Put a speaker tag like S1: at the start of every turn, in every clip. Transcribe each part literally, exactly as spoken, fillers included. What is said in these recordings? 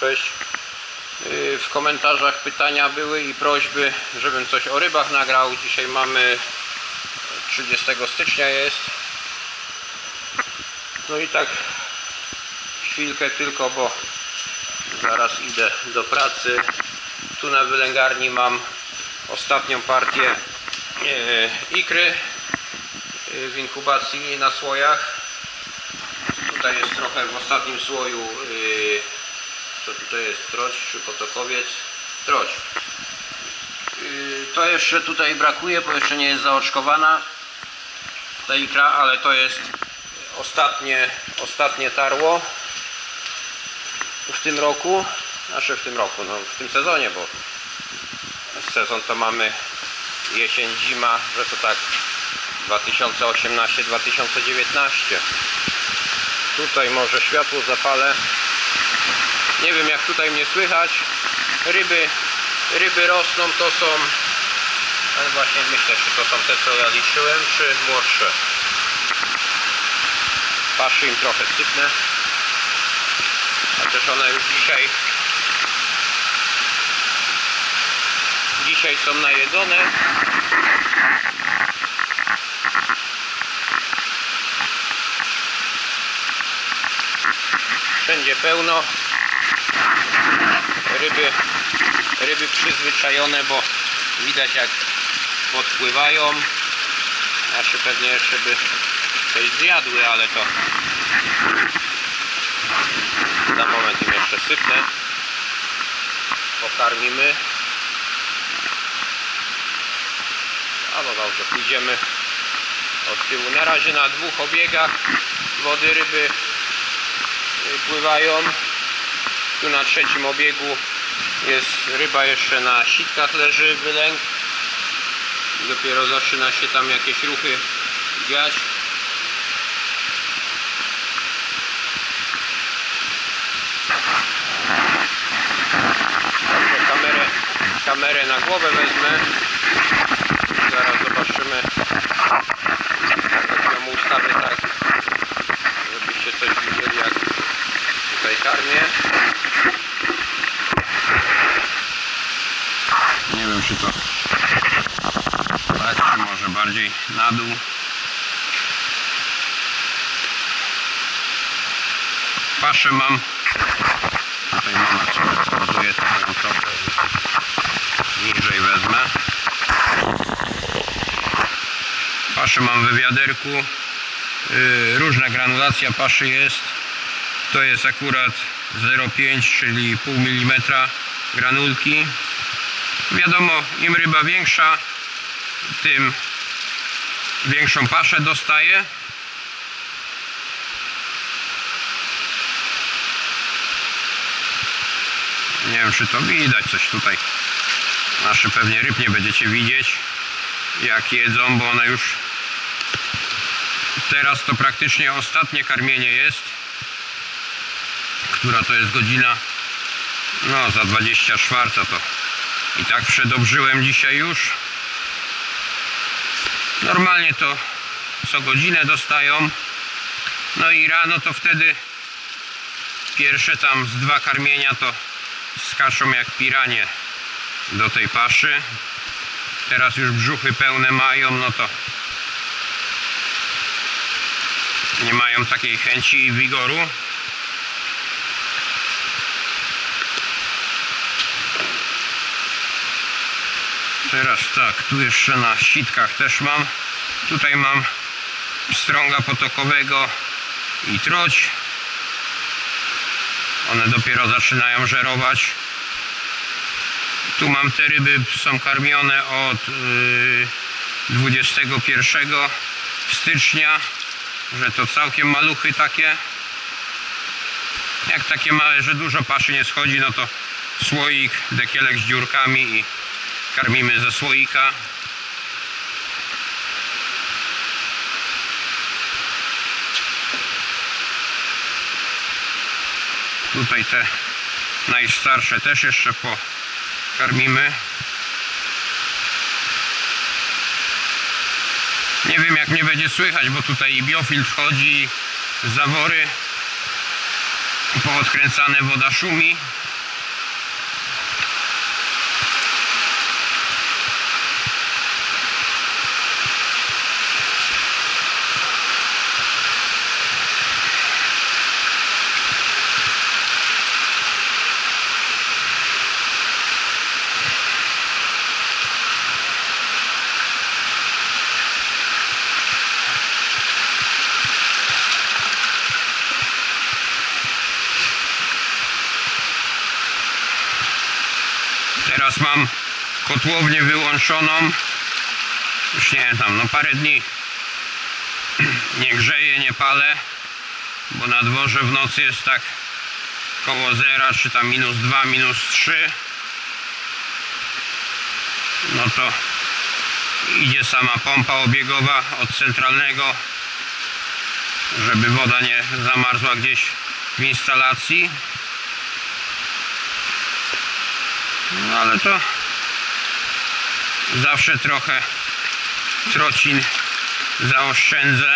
S1: przejść. W komentarzach pytania były i prośby, żebym coś o rybach nagrał. Dzisiaj mamy trzydziestego stycznia jest. No i tak chwilkę tylko, bo zaraz idę do pracy. Tu na wylęgarni mam ostatnią partię ikry w inkubacji na słojach. Tutaj jest trochę w ostatnim słoju. Co tutaj jest? Troć czy potokowiec? Troć. To jeszcze tutaj brakuje, bo jeszcze nie jest zaoczkowana ta ikra, ale to jest ostatnie, ostatnie tarło w tym roku. Znaczy w tym roku, no w tym sezonie, bo sezon to mamy jesień, zima, że to tak dwa tysiące osiemnaście dwa tysiące dziewiętnaście. Tutaj może światło zapalę. Nie wiem, jak tutaj mnie słychać. Ryby, ryby rosną, to są, ale właśnie myślę, czy to są te, co ja liczyłem, czy młodsze. Paszy im trochę sypnę. A też one już dzisiaj Dzisiaj są najedzone. Wszędzie pełno. Ryby, ryby przyzwyczajone, bo widać, jak podpływają. Znaczy pewnie jeszcze by coś zjadły, ale to za moment im jeszcze sypnę. Pokarmimy. A no dobrze, pójdziemy od tyłu. Na razie na dwóch obiegach wody ryby pływają. Tu na trzecim obiegu jest ryba, jeszcze na sitkach leży wylęk. Dopiero zaczyna się tam jakieś ruchy dziać. Dobrze, kamerę, kamerę na głowę wezmę. Zaraz zobaczymy, jak ją ustawię tak, żebyście coś widzieli, jak tutaj karmię. Nie wiem, czy to tak, czy może bardziej na dół. Paszę mam. Tutaj mama sobie pozuje, to ją trochę niżej wezmę. Paszę mam w wiaderku. Yy, różna granulacja paszy jest. To jest akurat zero przecinek pięć, czyli pół milimetra granulki. Wiadomo, im ryba większa, tym większą paszę dostaje. Nie wiem, czy to widać coś tutaj. Nasze pewnie ryb nie będziecie widzieć, jak jedzą, bo one już teraz to praktycznie ostatnie karmienie jest. Która to jest godzina? No, za dwadzieścia czwarta to i tak przedobrzyłem dzisiaj już. Normalnie to co godzinę dostają. No i rano to wtedy pierwsze tam z dwa karmienia to skaczą jak piranie do tej paszy. Teraz już brzuchy pełne mają, no to nie mają takiej chęci i wigoru. Teraz tak, tu jeszcze na sitkach też mam. Tutaj mam pstrąga potokowego i troć. One dopiero zaczynają żerować. Tu mam te ryby, są karmione od dwudziestego pierwszego stycznia, że to całkiem maluchy takie. Jak takie małe, że dużo paszy nie schodzi, no to słoik, dekielek z dziurkami i karmimy ze słoika. Tutaj te najstarsze też jeszcze pokarmimy. Nie wiem, jak mnie będzie słychać, bo tutaj i biofiltr wchodzi, zawory poodkręcane, woda szumi. Teraz mam kotłownię wyłączoną, już nie wiem, tam no parę dni nie grzeję, nie palę, bo na dworze w nocy jest tak koło zera, czy tam minus dwa, minus trzy. No to idzie sama pompa obiegowa od centralnego, żeby woda nie zamarzła gdzieś w instalacji. No ale to zawsze trochę trocin zaoszczędzę,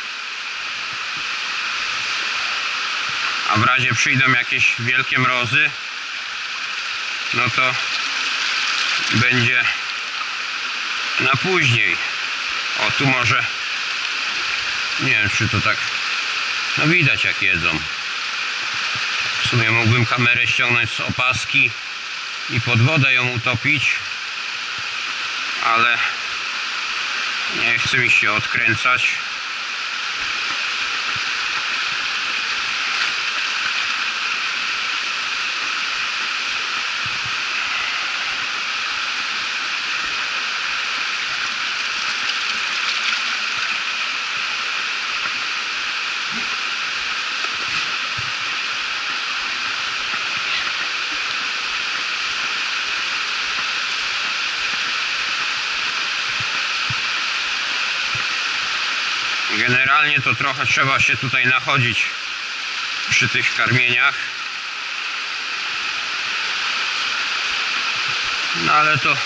S1: a w razie przyjdą jakieś wielkie mrozy, no to będzie na później. O, tu może, nie wiem, czy to tak, no widać jak jedzą. W sumie mógłbym kamerę ściągnąć z opaski i pod wodę ją utopić, ale nie chce mi się odkręcać. Generalnie to trochę trzeba się tutaj nachodzić przy tych karmieniach. No ale to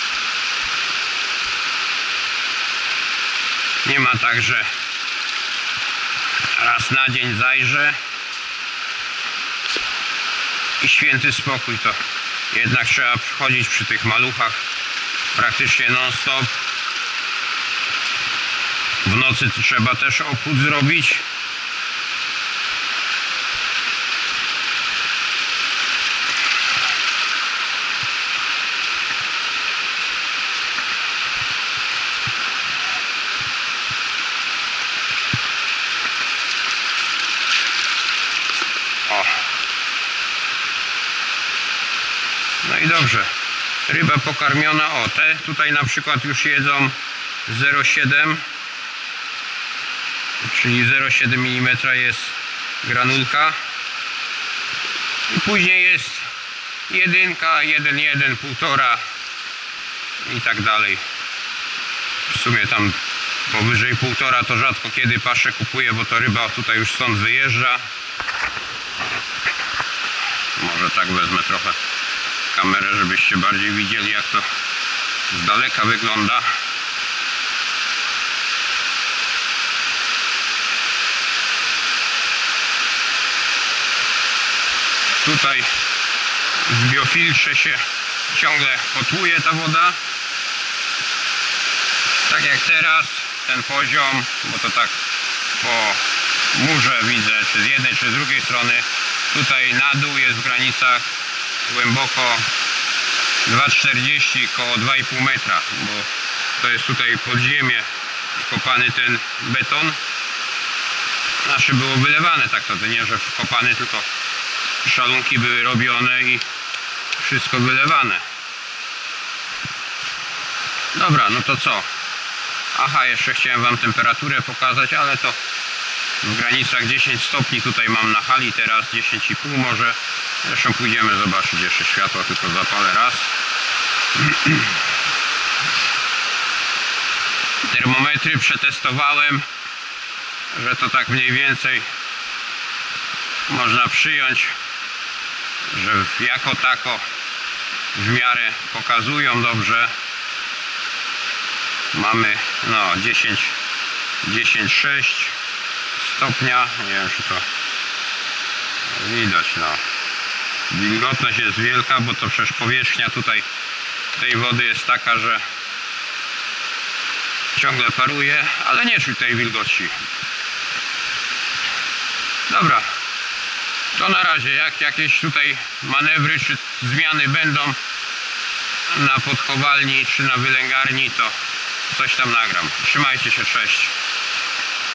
S1: nie ma tak, że raz na dzień zajrzę i święty spokój. To jednak trzeba chodzić przy tych maluchach praktycznie non stop. W nocy trzeba też obchód zrobić. O. No i dobrze. Ryba pokarmiona. O, te tutaj na przykład już jedzą zero przecinek siedem, czyli zero przecinek siedem milimetra jest granulka. I później jest jedynka, jeden, jeden, półtora i tak dalej. W sumie tam powyżej półtora to rzadko kiedy paszę kupuję, bo to ryba tutaj już stąd wyjeżdża. Może tak wezmę trochę kamerę, żebyście bardziej widzieli, jak to z daleka wygląda. Tutaj w biofiltrze się ciągle kotłuje ta woda. Tak jak teraz, ten poziom, bo to tak po murze widzę, czy z jednej, czy z drugiej strony. Tutaj na dół jest w granicach głęboko dwa czterdzieści, koło dwa i pół metra, bo to jest tutaj pod ziemię wkopany ten beton. Znaczy było wylewane, tak to nie, że wkopany, tylko szalunki były robione i wszystko wylewane. Dobra, no to co? Aha, jeszcze chciałem wam temperaturę pokazać, ale to w granicach dziesięć stopni tutaj mam na hali teraz, dziesięć i pół może. Zresztą pójdziemy zobaczyć jeszcze światło, tylko zapalę raz. Termometry przetestowałem, że to tak mniej więcej można przyjąć, że jako tako w miarę pokazują dobrze. Mamy no dziesięć, dziesięć przecinek sześć stopnia, nie wiem czy to Widać, no. Wilgotność jest wielka, bo to przecież powierzchnia tutaj tej wody jest taka, że ciągle paruje, ale nie czuć tej wilgoci. Dobra, to na razie. Jak jakieś tutaj manewry czy zmiany będą na podchowalni czy na wylęgarni, to coś tam nagram. Trzymajcie się, cześć.